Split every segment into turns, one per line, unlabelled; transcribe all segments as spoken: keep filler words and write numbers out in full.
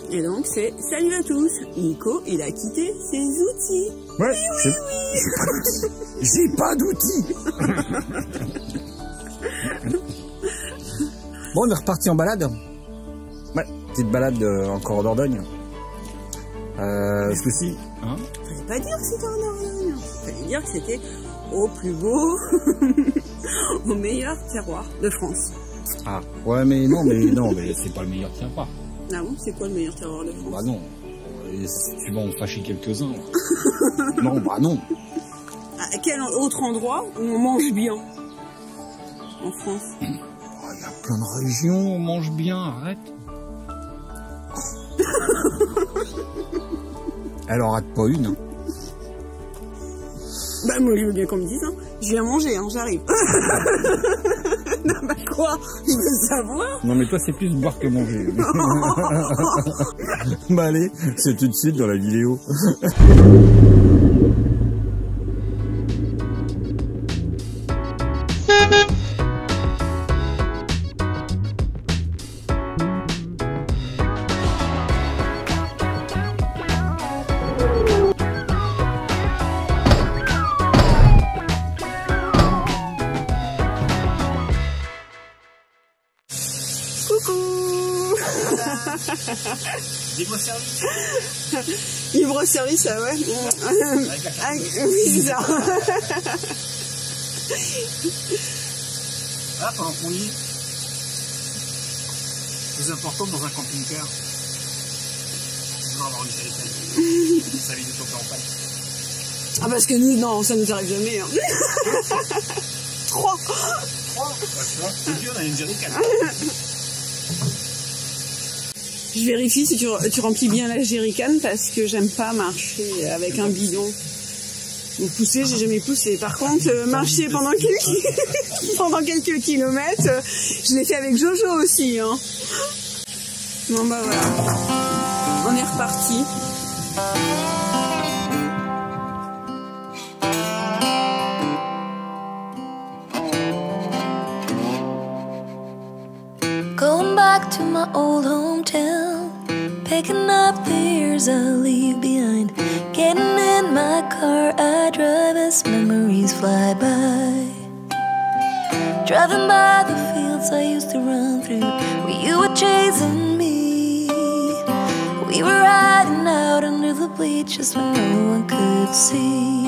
Et donc c'est salut à tous. Nico, il a quitté ses outils.
Ouais,
oui, oui, oui.
J'ai pas d'outils. Bon, on est reparti en balade. Ouais, petite balade euh, encore en Dordogne. Euh, ceci. Hein,
fallait pas dire que c'était en Dordogne. Fallait dire que c'était au plus beau, au meilleur terroir de France.
Ah, ouais, mais non, mais non, mais c'est pas le meilleur terroir.
Ah bon, c'est quoi le meilleur terroir de France?
Bah non, et si tu vas en fâcher quelques-uns. Non, bah non.
À quel autre endroit où on mange bien en France?
Il oh, y a plein de régions où on mange bien, arrête. Elle en rate pas une. Hein.
Bah moi je veux bien qu'on me dise, hein. Je viens manger, hein, j'arrive. Non bah quoi? Je veux savoir.
Non mais toi c'est plus boire que manger. Bah allez, c'est tout de suite dans la vidéo.
Libre service.
Libre service, ah ouais. Ah, oui, c'est ça.
Ah, pendant qu'on y est, plus important dans un camping-car, c'est d'avoir une jerrycan. Ça évite de tomber en panne.
Ah, parce que nous, non, ça nous arrive jamais. Hein. Trois.
Trois. Bah, tu vois, c'est dur, on a une jerrycan.
Je vérifie si tu, tu remplis bien la jerrycan parce que j'aime pas marcher avec un bidon. Donc pousser, j'ai jamais poussé. Par contre, euh, marcher pendant quelques, pendant quelques kilomètres, euh, je l'ai fait avec Jojo aussi. Hein. Bon bah voilà, on est reparti.
Going back to my old hometown, picking up the years I leave behind. Getting in my car, I drive as memories fly by. Driving by the fields I used to run through, where you were chasing me. We were riding out under the bleachers when no one could see.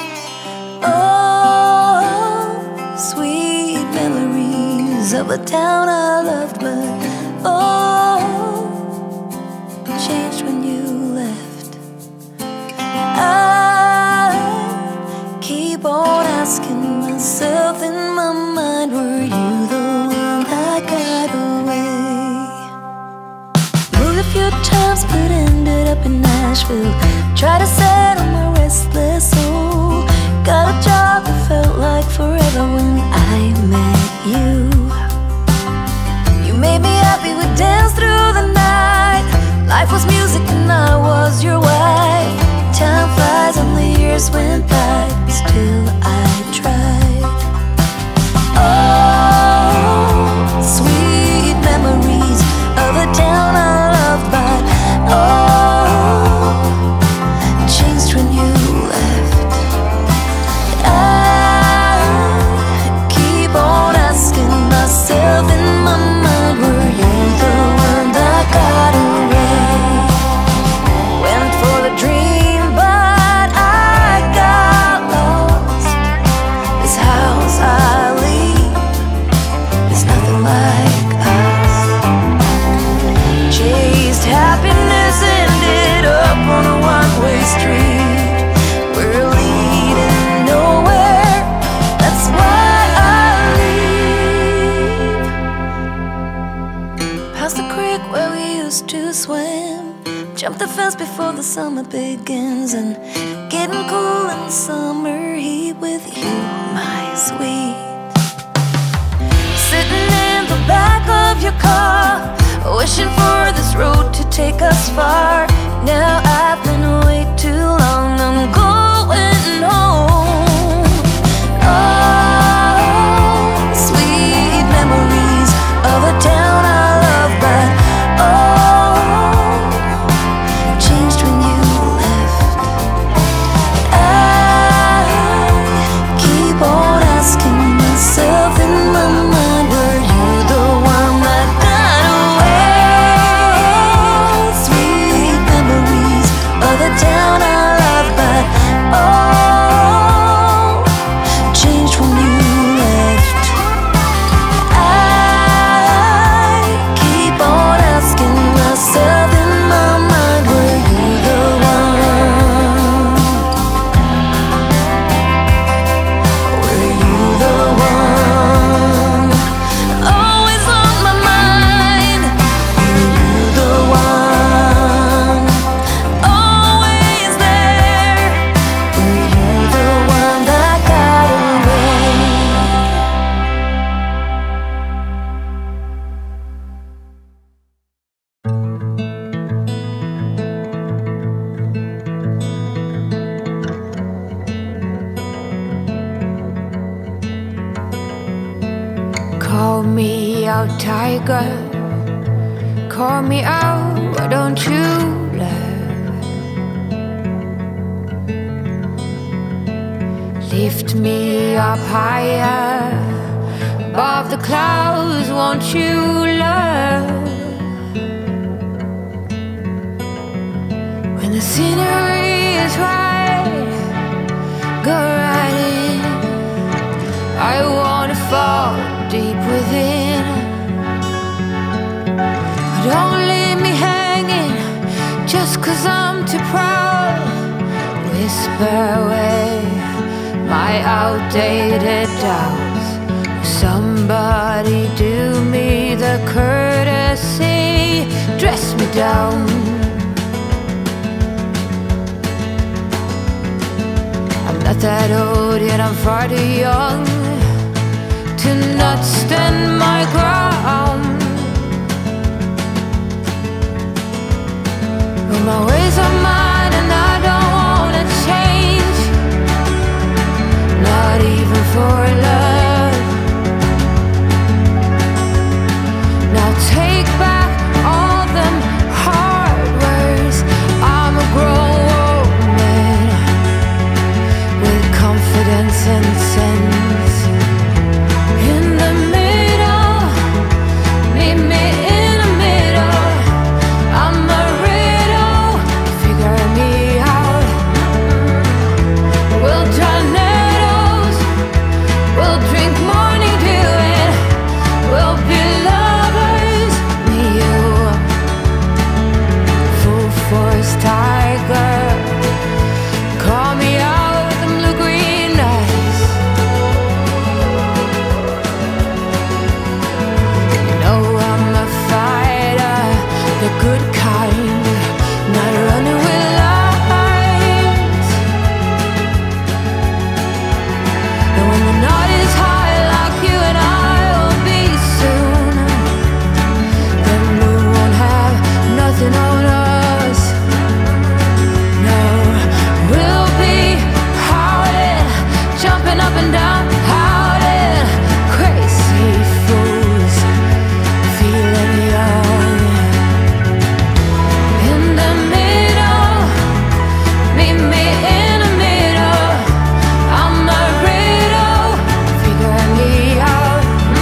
Oh, sweet memories of a town I loved, but oh, changed when you left. I keep on asking myself in my mind, were you the one that got away? Moved a few times but ended up in Nashville. Tried to settle my restless soul. Got a job that felt like forever when I met you. Made me happy, we danced through the night. Life was music and I was your wife. Time flies and the years went by, still I tried. Oh, sweet memories of a town I loved, but oh, changed when you left. I keep on asking myself in my mind, jump the fence before the summer begins, and getting cool in the summer heat with you, my sweet. Sitting in the back of your car, wishing for this road to take us far. Now I've been way too long, I'm going home. Oh, sweet memories of a town I love, but oh,
out, tiger. Call me out, why don't you love? Lift me up higher, above the clouds, won't you love? When the scenery is right, go right in. I wanna fall deep within. Don't leave me hanging just 'cause I'm too proud. Whisper away my outdated doubts. Somebody do me the courtesy, dress me down. I'm not that old yet I'm far too young to not stand my ground. But my ways are mine and I don't wanna change, not even for love. Now take back all them hard words. I'm a grown woman with confidence and sense. In the middle, meet me in the middle. I'm a riddle, figure me out. We'll tornadoes, we'll drink morning dew, and we'll be lovers, me you. Full force tiger, call me out with them blue green eyes. You know I'm a fighter, the good kind, not running with lies. And when the night is high like you and I will be soon, then we won't have nothing on us. No, we'll be howling, jumping up and down, howling, crazy fools, feeling young. In the middle, meet me in the middle. I'm a riddle, figure me out.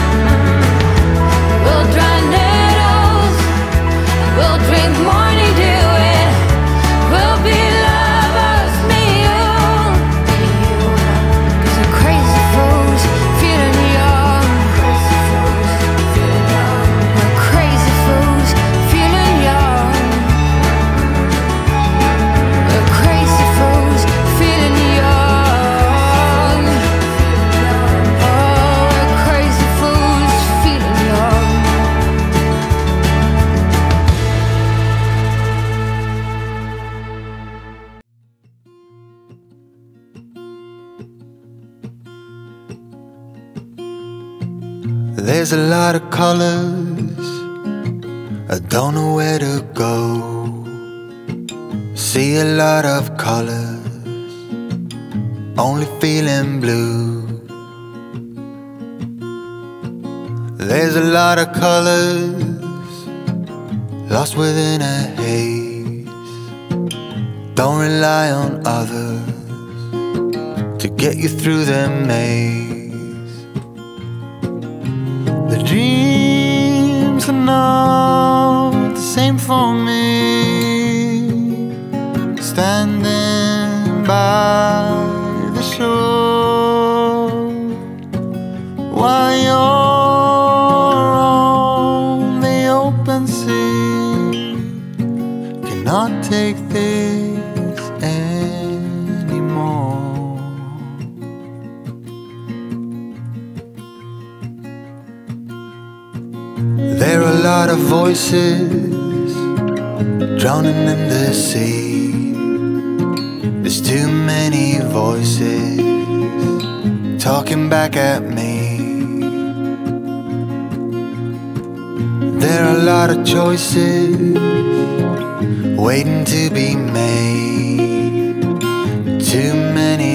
We'll dry needles, we'll drink morning dew, and we'll be lovers, me you. 'Cause the crazy fools feeling young. We're crazy fools feeling young. We're crazy fools feeling young. Oh, we're crazy fools feeling young.
There's a lot of colors, I don't know where to go. See a lot of colors, only feeling blue. There's a lot of colors, lost within a haze. Don't rely on others to get you through the maze. The dreams are not the same for me. Standing by the shore while you're on the open sea, cannot take this anymore. There are a lot of voices drowning in the sea. There's too many voices talking back at me. There are a lot of choices waiting to be made. Too many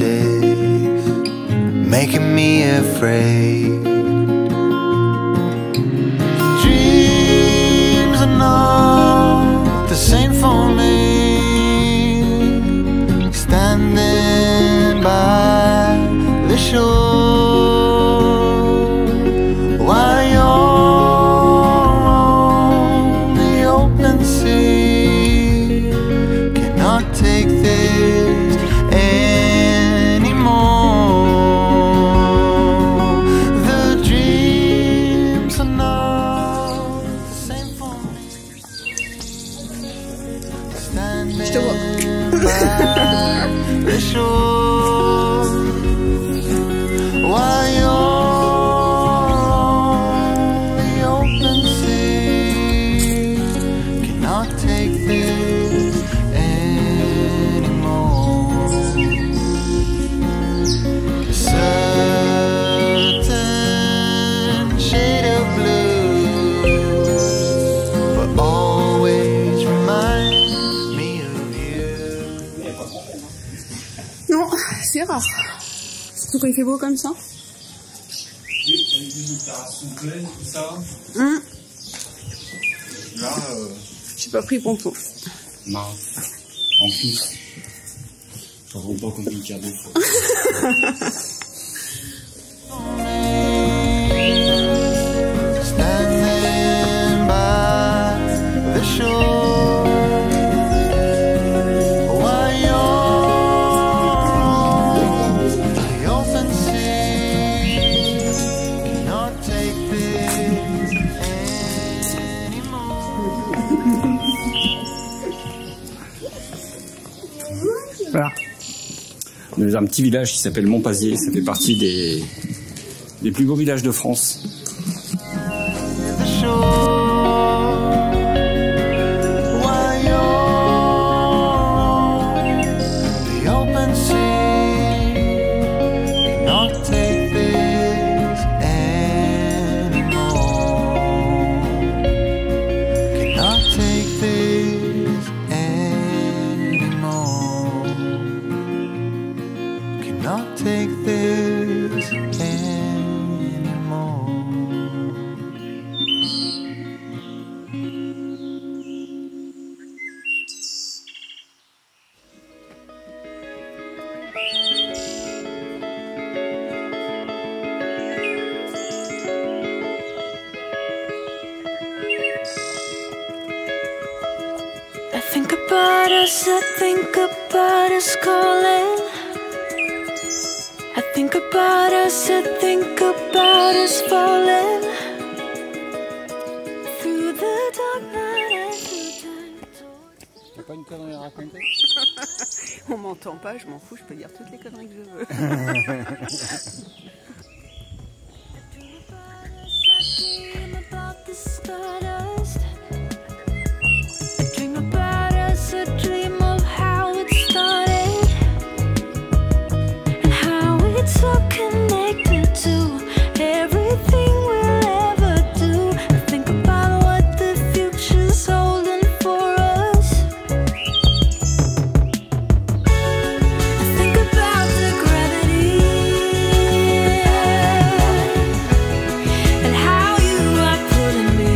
choices making me afraid.
Je te vois.
The shore, while you're the open sea cannot take this anymore. A certain shade of blue will always remind me of you.
Non, c'est rare. Surtout quand il fait beau comme ça.
Avec des opérations pleines, tout ça.
Hum,
Là, euh,
J'ai pas pris pompon.
non. En plus, ça vaut pas comme une cadeau.
Standing by the shore, while you're the open sea cannot take this anymore.
Voilà. On est dans un petit village qui s'appelle Montpazier. Ça fait partie des, des plus beaux villages de France.
The shore, while you're the open sea cannot take this anymore. Cannot take this anymore. Cannot take this anymore.
I think about us, I think about us calling. I think about us, I think about us falling through the dark night and through time.
T'as pas une connerie à raconter?
On m'entend pas, je m'en fous, je peux dire toutes les conneries que je veux.
I dream about the stardust. I dream about us, I dream of how it started and how it's all connected to everything we'll ever do. I think about what the future's holding for us. I think about the gravity and how you are pulling me.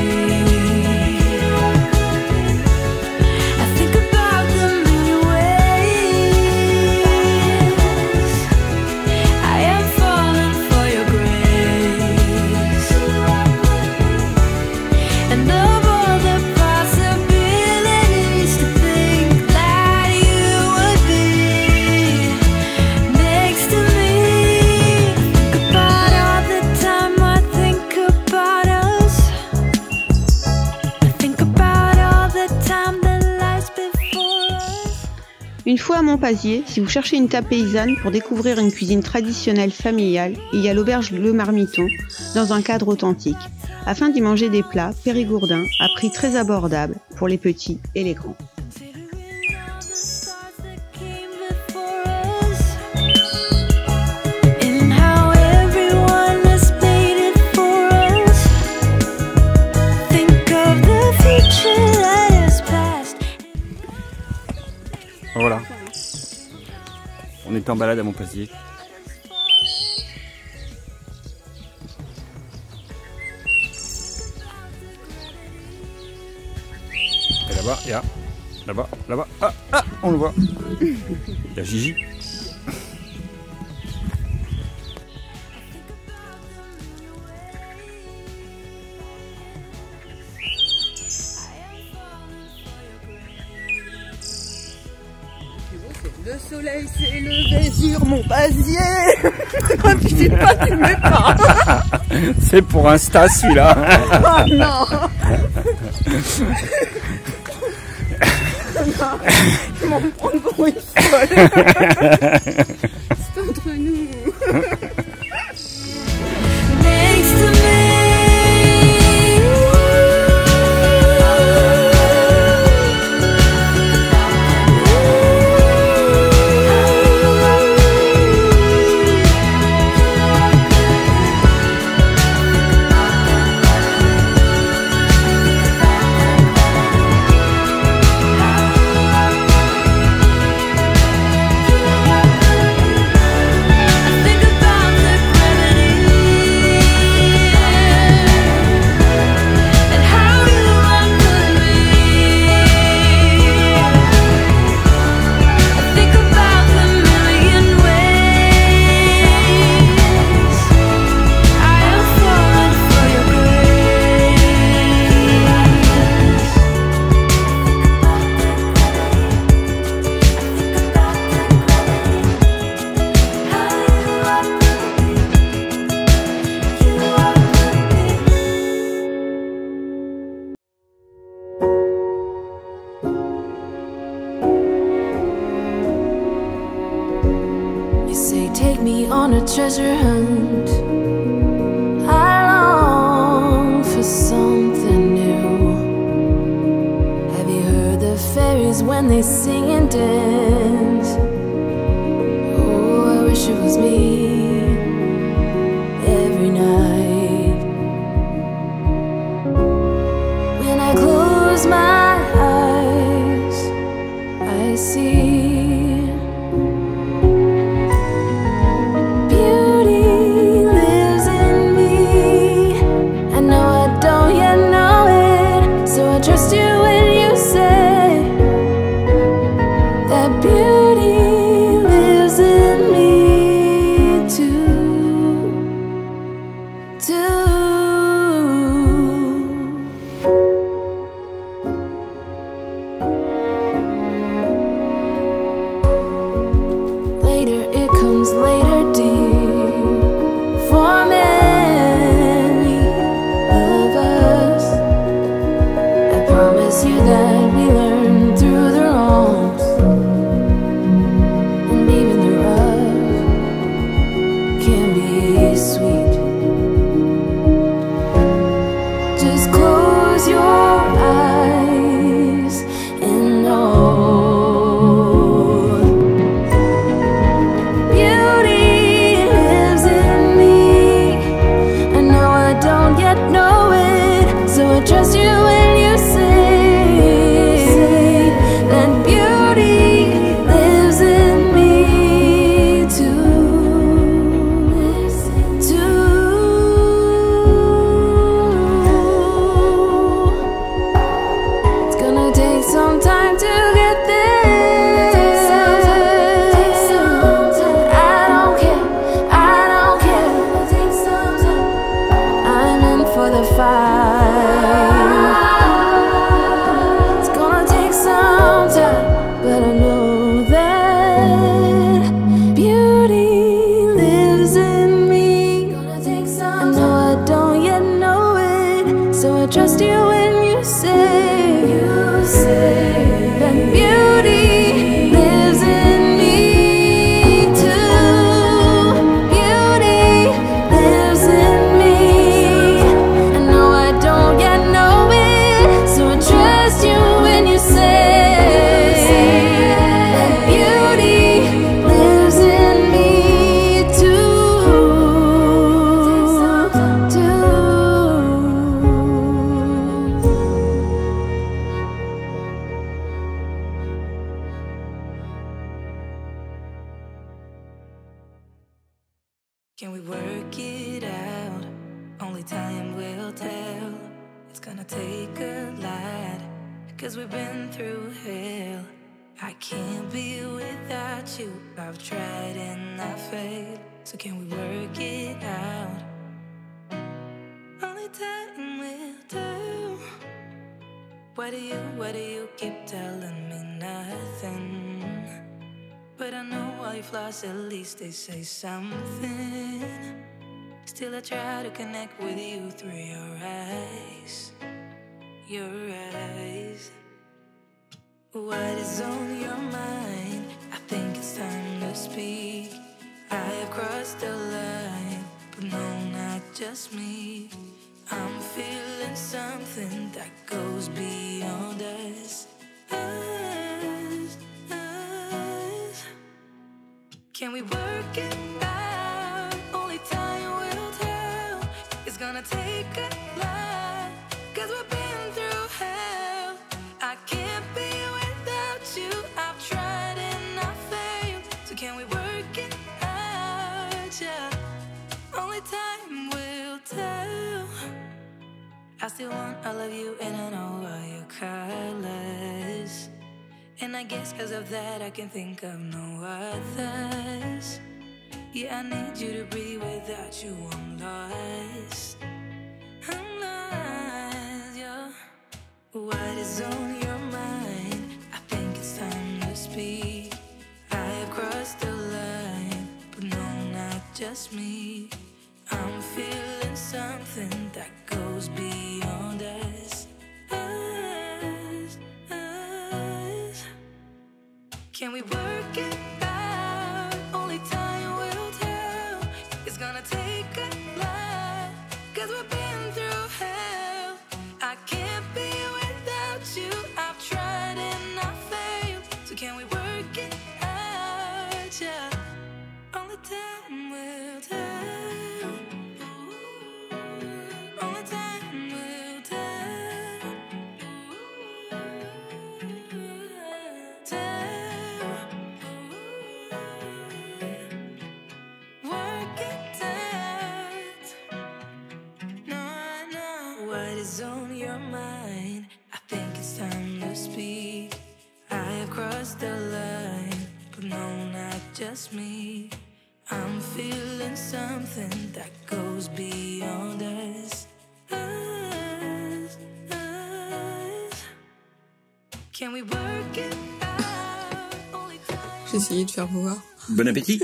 I think about the many ways I am falling for your grace, and of all the possibilities to think that you would be next to me. Think about all the time I think about us. I think about all the time that lies before us.
Une fois à Montpazier, si vous cherchez une table paysanne pour découvrir une cuisine traditionnelle familiale, il y a l'auberge Le Marmiton, dans un cadre authentique, afin d'y manger des plats périgourdins à prix très abordable pour les petits et les grands.
Considering all the stars that came before us, and how everyone has made it for us. Think of the future that has passed.
Voilà. On est en balade à Montpazier. Et là-bas, il y a. Là-bas, là-bas. Ah, ah, on le voit. Il y a Gigi.
Le soleil s'est levé sur Montpazier. Quand tu dis pas, tu mets pas.
C'est pour Insta celui-là.
Oh non. Ils vont me prendre pour une folle. C'est entre nous.
Next to me.
Take me on a treasure hunt. I long for something new. Have you heard the fairies when they sing and dance? Oh, I wish it was me every night. When I close my eyes, I see
Can we work it out? Only time will tell. It's gonna take a lot, cause we've been through hell. I can't be without you. I've tried and I failed. So can we work it out? Only time will tell. Why do you, why do you keep telling me nothing? But I know all your flaws, at least they say something. Still I try to connect with you through your eyes. Your eyes.
What is on your mind? I think it's time to speak. I have crossed the line, but no, not just me. I'm feeling something that goes beyond us. Us, us. Can we work it out? Only time will tell. It's gonna take a lot, cause we've been through hell. I can't be without you. I've tried and I failed. So can we work it out? Yeah. Only time will tell. I still want all of you and I know all your colors. And I guess cause of that I can think of no others. Yeah, I need you to breathe. Without you I'm lost. I'm lost, yeah. What is on your mind? I think it's time to speak. I have crossed the line, but no, not just me. I'm feeling something that goes beyond us. Us, us. Can we work it out? Only time will tell. It's gonna take a lot, cause we've been through hell. I can't be without you. I've tried and I failed. So can we work it out? Yeah. Only time will tell. Only time will tell. Tell. Work it out. No, no. What is on your mind? I think it's time to speak. I have crossed the line, but no, not just me. I'm feeling something that goes beyond us. Us, us. Can we work it out? Only time.
J'ai essayé de faire voir.
Bon appétit.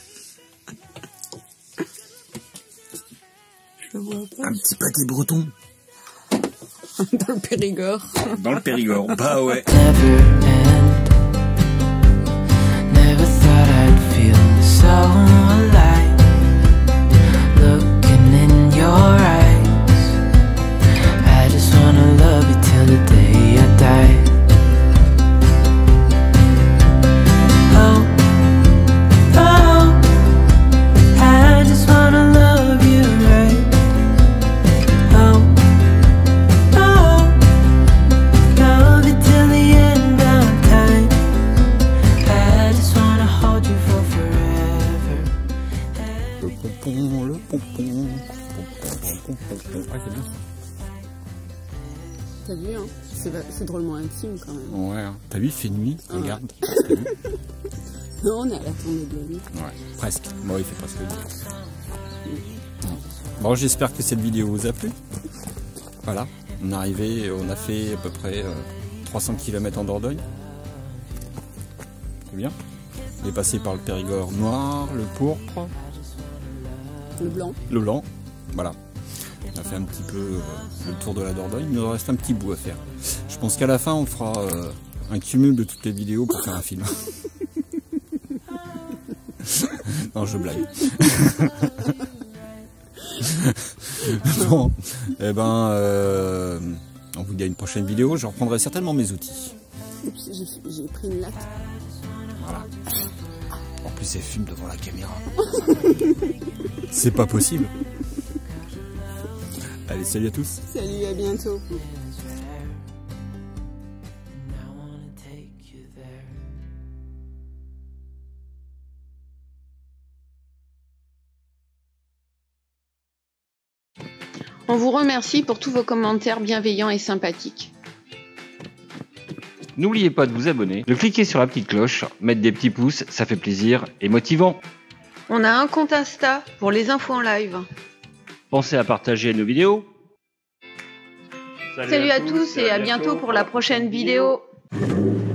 Je vois pas.
Un petit pâté breton.
Dans le Périgord.
Dans le Périgord, bah ouais.
Never end. Never thought I'd feel so alive. Looking in your eyes. I just wanna love you till the day I die. Oh, oh, I just wanna love you right. Oh, oh, love you till the end of time. I just wanna hold you for forever.
Le pompon, le pompon. Ah, c'est bien.
T'as vu, hein? C'est va- c'est drôlement intime quand même.
Ouais, hein. T'as vu, il fait nuit, regarde.
Non, on est à la tournée de la nuit.
Ouais, presque. Bon, il fait presque nuit. Bon, j'espère que cette vidéo vous a plu. Voilà, on est arrivé, on a fait à peu près euh, trois cents kilomètres en Dordogne. C'est bien. On est passé par le Périgord noir, le pourpre,
Le blanc.
le blanc. Voilà. On a fait un petit peu euh, le tour de la Dordogne. Il nous reste un petit bout à faire. Je pense qu'à la fin, on fera euh, un cumul de toutes les vidéos pour faire un film. Non, je blague. Bon, eh ben, euh, on vous dit à une prochaine vidéo. Je reprendrai certainement mes outils.
Oups, j'ai- J'ai pris une latte.
Voilà. En plus, elle fume devant la caméra. C'est pas possible. Allez, salut à tous.
Salut, à bientôt.
And I wanna take you there.
On vous remercie pour tous vos commentaires bienveillants et sympathiques.
N'oubliez pas de vous abonner, de cliquer sur la petite cloche, mettre des petits pouces, ça fait plaisir et motivant.
On a un compte Insta pour les infos en live.
Pensez à partager nos vidéos.
Salut à tous et à bientôt pour la prochaine vidéo.